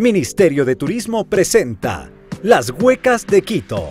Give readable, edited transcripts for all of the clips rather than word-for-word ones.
Ministerio de Turismo presenta Las Huecas de Quito.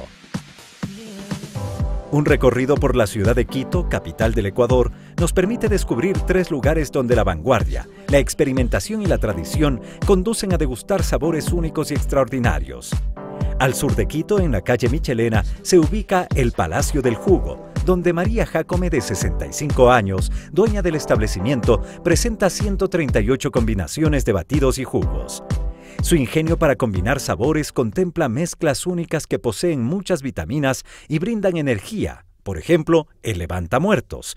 Un recorrido por la ciudad de Quito, capital del Ecuador, nos permite descubrir 3 lugares donde la vanguardia, la experimentación y la tradición conducen a degustar sabores únicos y extraordinarios. Al sur de Quito, en la calle Michelena, se ubica el Palacio del Jugo, donde María Jácome, de 65 años, dueña del establecimiento, presenta 138 combinaciones de batidos y jugos. Su ingenio para combinar sabores contempla mezclas únicas que poseen muchas vitaminas y brindan energía. Por ejemplo, el levantamuertos.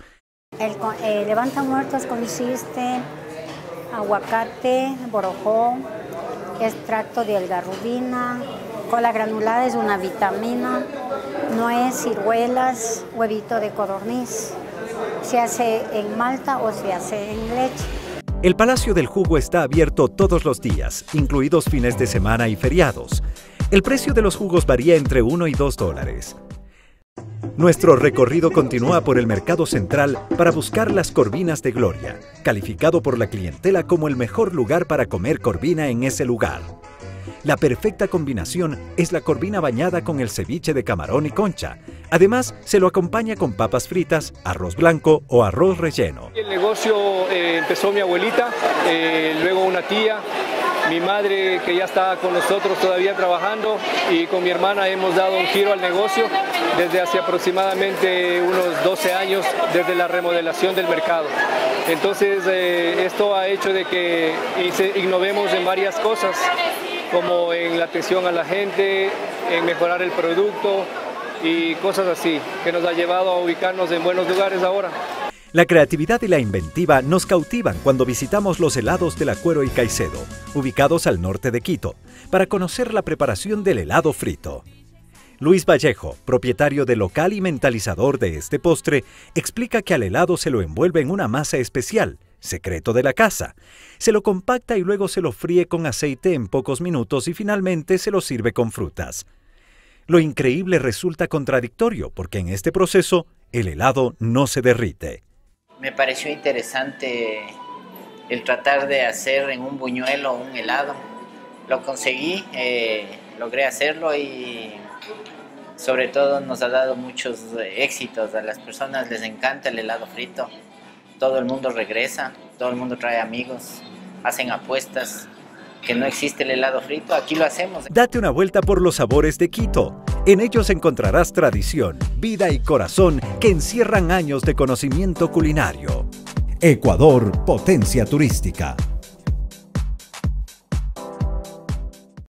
El levantamuertos consiste en aguacate, borojó, extracto de algarrobina, cola granulada es una vitamina, nuez, ciruelas, huevito de codorniz. Se hace en malta o se hace en leche. El Palacio del Jugo está abierto todos los días, incluidos fines de semana y feriados. El precio de los jugos varía entre $1 y $2. Nuestro recorrido continúa por el Mercado Central para buscar las corvinas de Gloria, calificado por la clientela como el mejor lugar para comer corvina en ese lugar. La perfecta combinación es la corvina bañada con el ceviche de camarón y concha. Además, se lo acompaña con papas fritas, arroz blanco o arroz relleno. El negocio empezó mi abuelita, luego una tía, mi madre que ya está con nosotros todavía trabajando, y con mi hermana hemos dado un giro al negocio desde hace aproximadamente unos 12 años, desde la remodelación del mercado. Entonces esto ha hecho de que innovemos en varias cosas, como en la atención a la gente, en mejorar el producto y cosas así, que nos ha llevado a ubicarnos en buenos lugares ahora. La creatividad y la inventiva nos cautivan cuando visitamos los helados de La Cuero y Caicedo, ubicados al norte de Quito, para conocer la preparación del helado frito. Luis Vallejo, propietario del local y mentalizador de este postre, explica que al helado se lo envuelve en una masa especial, secreto de la casa. Se lo compacta y luego se lo fríe con aceite en pocos minutos y finalmente se lo sirve con frutas. Lo increíble resulta contradictorio porque en este proceso el helado no se derrite. Me pareció interesante el tratar de hacer en un buñuelo un helado. Lo conseguí, logré hacerlo y sobre todo nos ha dado muchos éxitos. A las personas les encanta el helado frito. Todo el mundo regresa, todo el mundo trae amigos, hacen apuestas. Que no existe el helado frito, aquí lo hacemos. Date una vuelta por los sabores de Quito. En ellos encontrarás tradición, vida y corazón que encierran años de conocimiento culinario. Ecuador, potencia turística.